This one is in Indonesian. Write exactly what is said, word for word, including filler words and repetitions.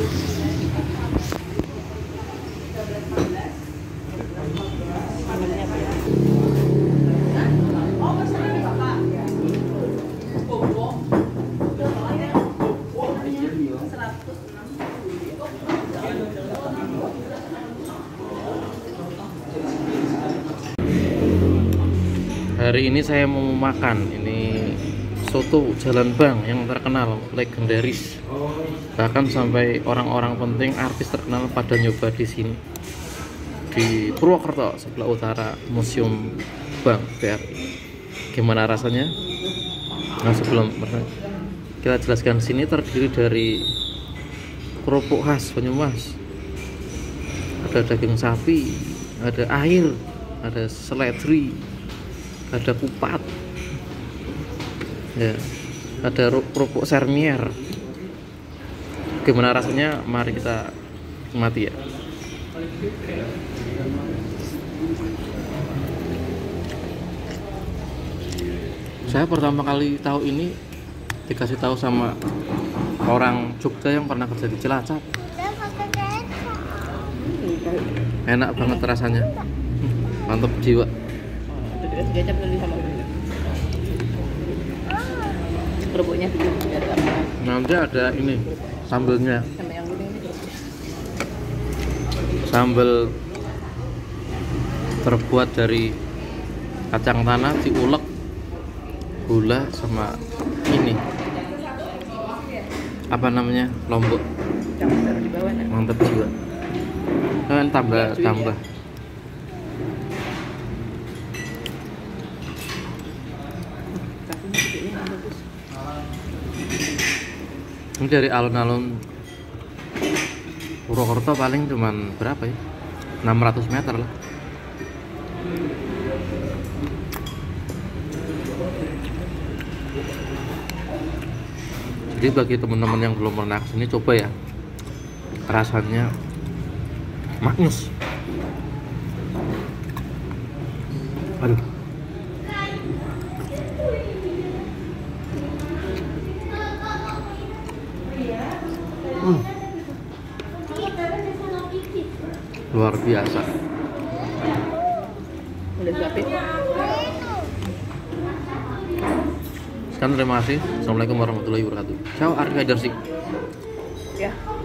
Hari ini saya mau makan ini soto Jalan Bang yang terkenal, legendaris. Bahkan sampai orang-orang penting, artis terkenal pada nyoba di sini. Di Purwokerto, sebelah utara Museum Bank B R I. Gimana rasanya? Nah, sebelum kita jelaskan, sini terdiri dari kerupuk khas Banyumas. Ada daging sapi, ada air, ada seledri, ada kupat, ya, ada kerupuk sermier. Gimana rasanya? Mari kita nikmati ya. Saya pertama kali tahu ini dikasih tahu sama orang Jogja yang pernah kerja di Cilacap. Enak banget rasanya, mantap jiwa. Kecap beli sama kerupuknya dulu. Nanti ada ini sambelnya, Sama yang kuning ini. sambel terbuat dari kacang tanah diulek, gula sama ini apa namanya, lombok. Jangan taruh di bawah. Nak. Mantap jiwa. Kan tambah Ya, tambah. ya. Ini dari alun-alun Purwokerto paling cuman berapa ya? enam ratus meter lah. Jadi bagi teman-teman yang belum pernah kesini, coba ya. Rasanya maknyus. Aduh. Hmm. Luar biasa. Udah siapin. Sekian, terima kasih. Assalamualaikum warahmatullahi wabarakatuh. Ciao, Arif Haidarsik. Ya.